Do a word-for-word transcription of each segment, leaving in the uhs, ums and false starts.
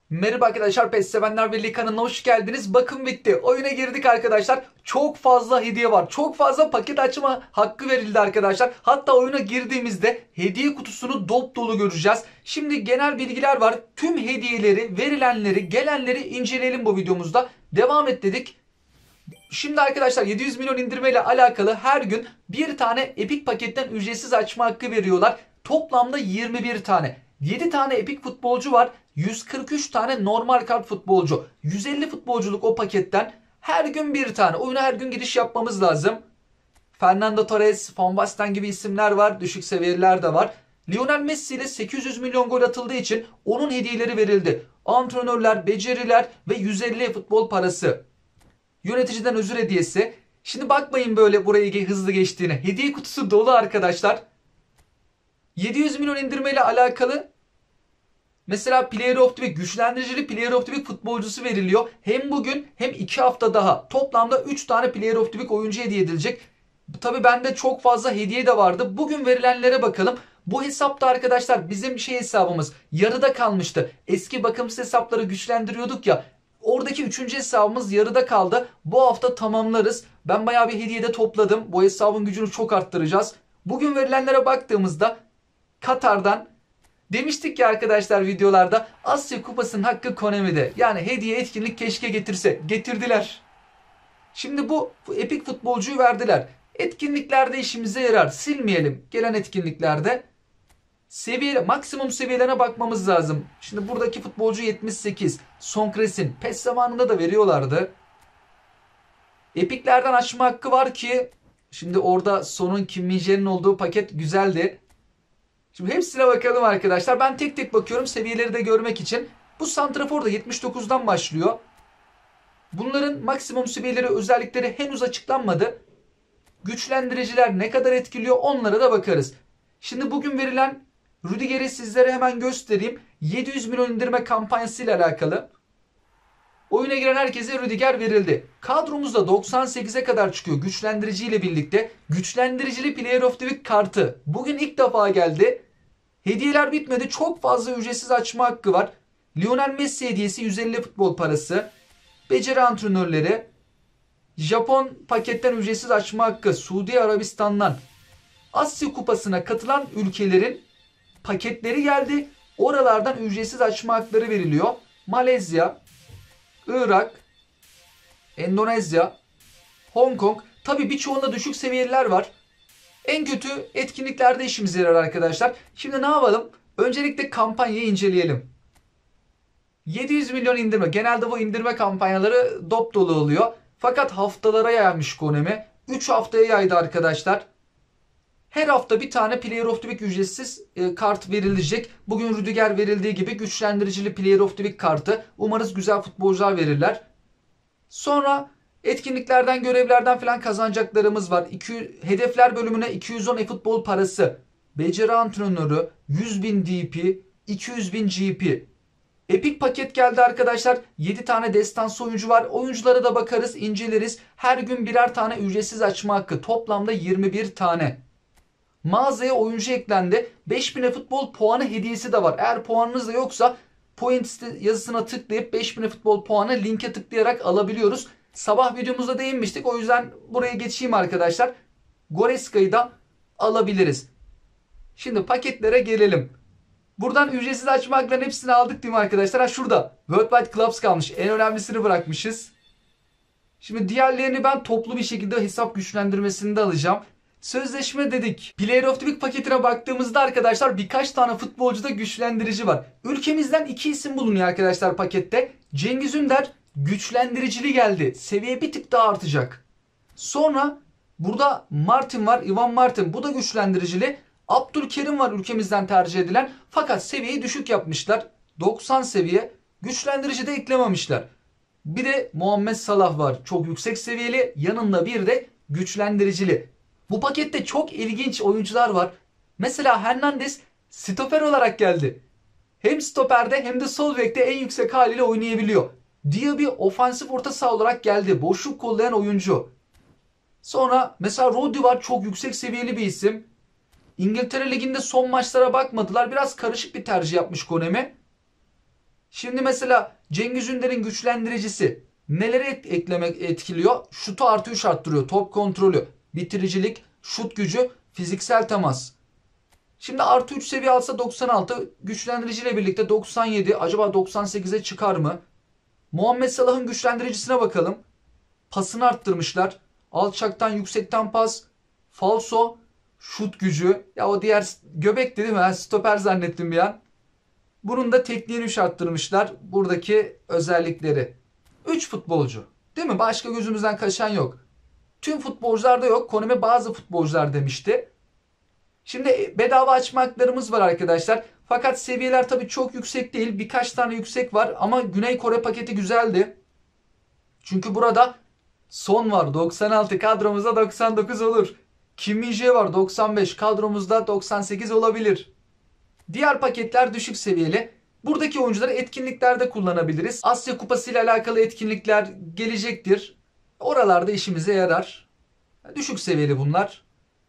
Merhaba arkadaşlar, PES Sevenler Birliği kanalına hoş geldiniz. Bakın bitti. Oyuna girdik arkadaşlar. Çok fazla hediye var. Çok fazla paket açma hakkı verildi arkadaşlar. Hatta oyuna girdiğimizde hediye kutusunu dop dolu göreceğiz. Şimdi genel bilgiler var. Tüm hediyeleri, verilenleri, gelenleri inceleyelim bu videomuzda. Devam et dedik. Şimdi arkadaşlar yedi yüz milyon indirme ile alakalı her gün bir tane Epic paketten ücretsiz açma hakkı veriyorlar. Toplamda yirmi bir tane. yedi tane Epic futbolcu var. yüz kırk üç tane normal kart futbolcu. yüz elli futbolculuk o paketten her gün bir tane. Oyuna her gün giriş yapmamız lazım. Fernando Torres, Van Basten gibi isimler var. Düşük seviyeler de var. Lionel Messi ile sekiz yüz milyon gol atıldığı için onun hediyeleri verildi. Antrenörler, beceriler ve yüz elli futbol parası. Yöneticiden özür hediyesi. Şimdi bakmayın böyle burayı hızlı geçtiğine. Hediye kutusu dolu arkadaşlar. yedi yüz milyon indirmeyle alakalı mesela Player of the Week, güçlendiricili Player of the Week futbolcusu veriliyor. Hem bugün hem iki hafta daha. Toplamda üç tane Player of the Week oyuncu hediye edilecek. Tabi bende çok fazla hediye de vardı. Bugün verilenlere bakalım. Bu hesapta arkadaşlar bizim şey hesabımız yarıda kalmıştı. Eski bakımsız hesapları güçlendiriyorduk ya. Oradaki üçüncü hesabımız yarıda kaldı. Bu hafta tamamlarız. Ben bayağı bir hediye de topladım. Bu hesabın gücünü çok arttıracağız. Bugün verilenlere baktığımızda Katar'dan demiştik ki arkadaşlar videolarda Asya Kupası'nın hakkı Konami'de. Yani hediye etkinlik keşke getirse. Getirdiler. Şimdi bu Epic futbolcuyu verdiler. Etkinliklerde işimize yarar. Silmeyelim. Gelen etkinliklerde seviye, maksimum seviyelerine bakmamız lazım. Şimdi buradaki futbolcu yetmiş sekiz. Sonkres'in PES zamanında da veriyorlardı. Epic'lerden açma hakkı var ki şimdi orada Son'un Kim Min-jae'nin olduğu paket güzeldi. Şimdi hepsine bakalım arkadaşlar. Ben tek tek bakıyorum seviyeleri de görmek için. Bu santrafor da yetmiş dokuzdan başlıyor. Bunların maksimum seviyeleri, özellikleri henüz açıklanmadı. Güçlendiriciler ne kadar etkiliyor onlara da bakarız. Şimdi bugün verilen Rüdiger'i sizlere hemen göstereyim. yedi yüz milyon indirme kampanyası ile alakalı. Oyuna giren herkese Rüdiger verildi. Kadromuzda doksan sekize kadar çıkıyor güçlendirici ile birlikte. Güçlendiricili Player of the Week kartı bugün ilk defa geldi. Hediyeler bitmedi. Çok fazla ücretsiz açma hakkı var. Lionel Messi hediyesi yüz elli futbol parası. Beceri antrenörleri. Japon paketten ücretsiz açma hakkı. Suudi Arabistan'dan Asya Kupası'na katılan ülkelerin paketleri geldi. Oralardan ücretsiz açma hakları veriliyor. Malezya, Irak, Endonezya, Hong Kong. Tabi birçoğunda düşük seviyeler var. En kötü etkinliklerde işimize yarar arkadaşlar. Şimdi ne yapalım? Öncelikle kampanyayı inceleyelim. yedi yüz milyon indirme. Genelde bu indirme kampanyaları dop dolu oluyor. Fakat haftalara yaymış Konami. üç haftaya yaydı arkadaşlar. Her hafta bir tane Player of the Week ücretsiz e, kart verilecek. Bugün Rüdiger verildiği gibi güçlendiricili Player of the Week kartı. Umarız güzel futbolcular verirler. Sonra etkinliklerden, görevlerden falan kazanacaklarımız var. İki, hedefler bölümüne iki yüz on e-futbol parası. Beceri antrenörü, yüz bin D P, iki yüz bin G P. Epic paket geldi arkadaşlar. yedi tane destansı oyuncu var. Oyunculara da bakarız, inceleriz. Her gün birer tane ücretsiz açma hakkı. Toplamda yirmi bir tane. Mağazaya oyuncu eklendi. beş bin e-futbol puanı hediyesi de var. Eğer puanınız da yoksa point yazısına tıklayıp beş bin e-futbol puanı linke tıklayarak alabiliyoruz. Sabah videomuzda değinmiştik. O yüzden buraya geçeyim arkadaşlar. Goreska'yı da alabiliriz. Şimdi paketlere gelelim. Buradan ücretsiz açma haklarının hepsini aldık değil mi arkadaşlar? Ha şurada Worldwide Clubs kalmış. En önemlisini bırakmışız. Şimdi diğerlerini ben toplu bir şekilde hesap güçlendirmesinde alacağım. Sözleşme dedik. Player of the Week paketine baktığımızda arkadaşlar birkaç tane futbolcuda güçlendirici var. Ülkemizden iki isim bulunuyor arkadaşlar pakette. Cengiz Ünder güçlendiricili geldi. Seviye bir tık daha artacak. Sonra burada Martin var. Ivan Martin. Bu da güçlendiricili. Abdülkerim var ülkemizden tercih edilen. Fakat seviyeyi düşük yapmışlar. doksan seviye. Güçlendirici de eklememişler. Bir de Muhammed Salah var. Çok yüksek seviyeli. Yanında bir de güçlendiricili. Bu pakette çok ilginç oyuncular var. Mesela Hernandez stoper olarak geldi. Hem stoperde hem de sol bekte en yüksek haliyle oynayabiliyor. Diaby ofansif orta saha olarak geldi. Boşluk kollayan oyuncu. Sonra mesela Rodri var. Çok yüksek seviyeli bir isim. İngiltere Ligi'nde son maçlara bakmadılar. Biraz karışık bir tercih yapmış Konami. Şimdi mesela Cengiz Ünder'in güçlendiricisi neleri et- eklemek etkiliyor? Şutu artı üç arttırıyor. Top kontrolü, bitiricilik, şut gücü, fiziksel temas. Şimdi artı üç seviye alsa doksan altı, güçlendiriciyle birlikte doksan yedi, acaba doksan sekize çıkar mı? Muhammed Salah'ın güçlendiricisine bakalım. Pasını arttırmışlar. Alçaktan yüksekten pas, falso, şut gücü. Ya o diğer göbek değil mi? Ben stoper zannettim bir an. Bunun da tekniğini üç arttırmışlar. Buradaki özellikleri. üç futbolcu. Değil mi? Başka gözümüzden kaçan yok. Tüm futbolcularda yok. Konami bazı futbolcular demişti. Şimdi bedava açma haklarımız var arkadaşlar. Fakat seviyeler tabii çok yüksek değil. Birkaç tane yüksek var ama Güney Kore paketi güzeldi. Çünkü burada Son var doksan altı, kadromuzda doksan dokuz olur. Kim Min-jae var doksan beş, kadromuzda doksan sekiz olabilir. Diğer paketler düşük seviyeli. Buradaki oyuncuları etkinliklerde kullanabiliriz. Asya Kupası ile alakalı etkinlikler gelecektir. Oralarda işimize yarar. Düşük seviyeli bunlar.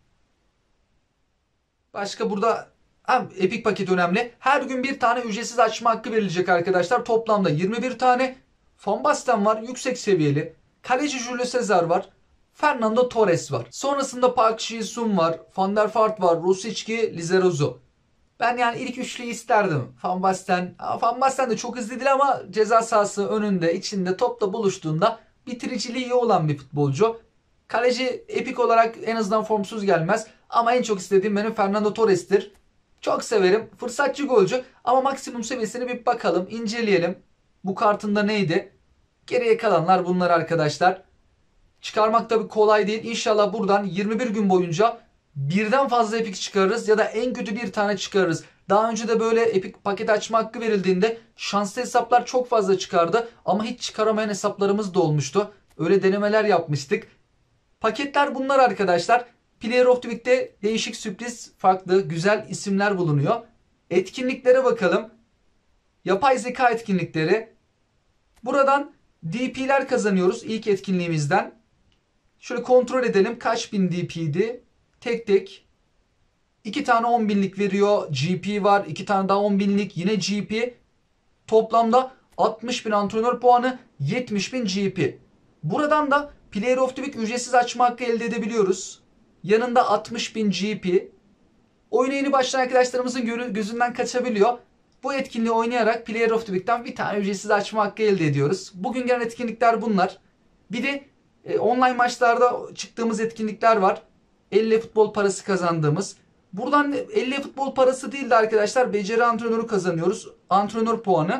Başka burada hem Epic paket önemli. Her gün bir tane ücretsiz açma hakkı verilecek arkadaşlar. Toplamda yirmi bir tane. Van Basten var, yüksek seviyeli. Kaleci Julio Cesar var. Fernando Torres var. Sonrasında Park Ji-sung var. Van der Vaart var. Rosicki, Lizarazu. Ben yani ilk üçlüyü isterdim. Van Basten. Van Basten de çok hızlı değil ama ceza sahası önünde, içinde, topla buluştuğunda bitiriciliği iyi olan bir futbolcu. Kaleci epik olarak en azından formsuz gelmez. Ama en çok istediğim benim Fernando Torres'tir. Çok severim. Fırsatçı golcü. Ama maksimum seviyesini bir bakalım, inceleyelim. Bu kartında neydi? Geriye kalanlar bunlar arkadaşlar. Çıkarmak tabii kolay değil. İnşallah buradan yirmi bir gün boyunca birden fazla epik çıkarırız ya da en kötü bir tane çıkarırız. Daha önce de böyle epik paket açma hakkı verildiğinde şanslı hesaplar çok fazla çıkardı ama hiç çıkaramayan hesaplarımız da olmuştu. Öyle denemeler yapmıştık. Paketler bunlar arkadaşlar. Player of the Week'te değişik, sürpriz, farklı, güzel isimler bulunuyor. Etkinliklere bakalım. Yapay zeka etkinlikleri. Buradan D P'ler kazanıyoruz ilk etkinliğimizden. Şöyle kontrol edelim. Kaç bin D P'ydi? Tek tek. iki tane on binlik veriyor. G P var. iki tane daha on binlik. Yine G P. Toplamda altmış bin antrenör puanı. yetmiş bin G P. Buradan da Player of the Week ücretsiz açma hakkı elde edebiliyoruz. Yanında altmış bin G P. Oyuna yeni başlayan arkadaşlarımızın gözünden kaçabiliyor. Bu etkinliği oynayarak Player of the Week'ten bir tane ücretsiz açma hakkı elde ediyoruz. Bugün gelen etkinlikler bunlar. Bir de e, online maçlarda çıktığımız etkinlikler var. elli futbol parası kazandığımız. Buradan elli futbol parası değil de arkadaşlar beceri antrenörü kazanıyoruz. Antrenör puanı.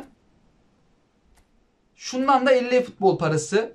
Şundan da elli futbol parası.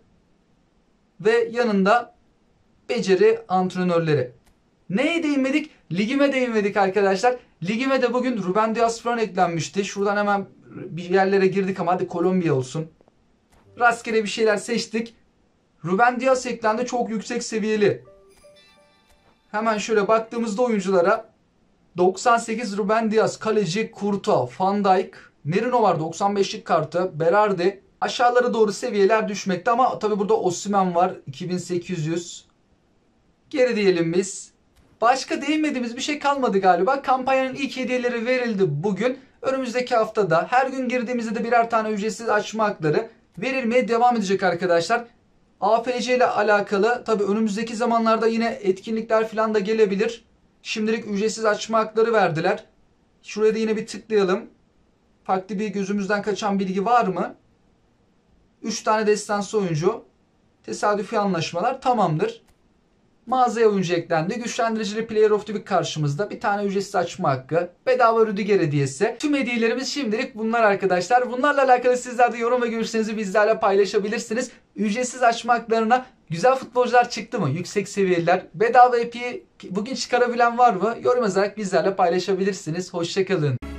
Ve yanında beceri antrenörleri. Neye değinmedik? Ligime değinmedik arkadaşlar. Ligime de bugün Ruben Dias falan eklenmişti. Şuradan hemen bir yerlere girdik ama hadi Kolombiya olsun. Rastgele bir şeyler seçtik. Ruben Dias eklendi, çok yüksek seviyeli. Hemen şöyle baktığımızda oyunculara doksan sekiz Ruben Dias, kaleci Courtois, Van Dijk, Merino var doksan beşlik kartı, Berardi. Aşağılara doğru seviyeler düşmekte ama tabi burada Osimhen var iki bin sekiz yüz. Geri diyelim biz. Başka değinmediğimiz bir şey kalmadı galiba. Kampanyanın ilk hediyeleri verildi bugün. Önümüzdeki haftada her gün girdiğimizde de birer tane ücretsiz açma hakları verilmeye devam edecek arkadaşlar. A F C ile alakalı tabi önümüzdeki zamanlarda yine etkinlikler falan da gelebilir. Şimdilik ücretsiz açma hakları verdiler. Şuraya da yine bir tıklayalım. Farklı bir gözümüzden kaçan bilgi var mı? üç tane destansı oyuncu. Tesadüfi anlaşmalar tamamdır. Mağazaya oyuncu eklendi. Güçlendiricili Player of the Week karşımızda. Bir tane ücretsiz açma hakkı. Bedava Rüdiger hediyesi. Tüm hediyelerimiz şimdilik bunlar arkadaşlar. Bunlarla alakalı sizler de yorum ve görüşlerinizi bizlerle paylaşabilirsiniz. Ücretsiz açma haklarına güzel futbolcular çıktı mı? Yüksek seviyeliler. Bedava epey bugün çıkarabilen var mı? Yorum yazarak bizlerle paylaşabilirsiniz. Hoşçakalın.